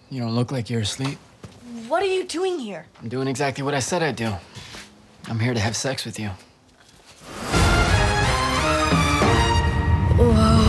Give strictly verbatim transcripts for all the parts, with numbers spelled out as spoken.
You don't look like you're asleep. What are you doing here? I'm doing exactly what I said I'd do. I'm here to have sex with you. Whoa.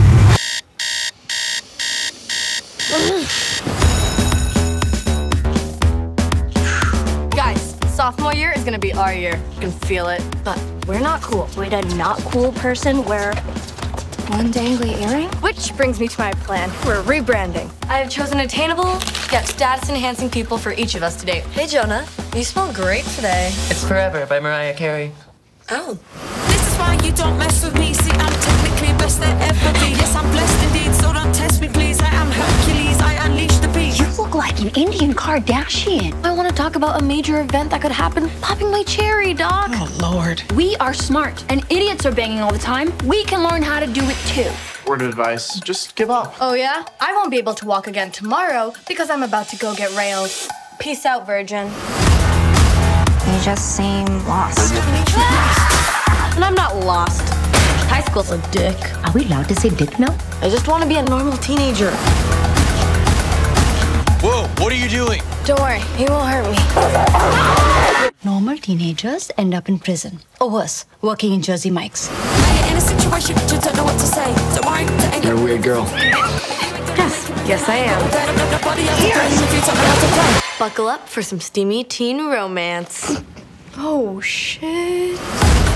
Guys, sophomore year is gonna be our year. You can feel it. But we're not cool. Would a not cool person wear one dangly earring? Which brings me to my plan. We're rebranding. I have chosen attainable, yet status-enhancing people for each of us to date. Hey, Jonah. You smell great today. It's Forever by Mariah Carey. Oh. This is why you don't mess with me. See, I'm technically best there ever be. Yes, I'm blessed indeed, so don't test me, please. I am Hercules, I unleash the beast. You look like an Indian Kardashian. I want to talk about a major event that could happen. Popping my cherry, Doc. Oh, Lord. We are smart, and idiots are banging all the time. We can learn how to do it too. Word of advice, just give up. Oh, yeah? I won't be able to walk again tomorrow because I'm about to go get railed. Peace out, virgin. You just seem lost. And I'm not lost. High school's a dick. Are we allowed to say dick now? I just want to be a normal teenager. Whoa, what are you doing? Don't worry, he won't hurt me. Normal teenagers end up in prison. Or worse, working in Jersey Mike's. In a situation, you don't know what to say. Don't worry, to any You're a weird girl. Yes, yes I am. Buckle up for some steamy teen romance. Oh, shit.